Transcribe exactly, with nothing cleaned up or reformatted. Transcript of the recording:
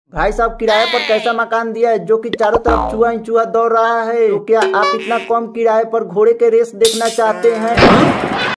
भाई साहब, किराए पर कैसा मकान दिया है जो कि चारों तरफ चूहा ही चूहा दौड़ रहा है। तो क्या आप इतना कम किराए पर घोड़े के रेस देखना चाहते हैं?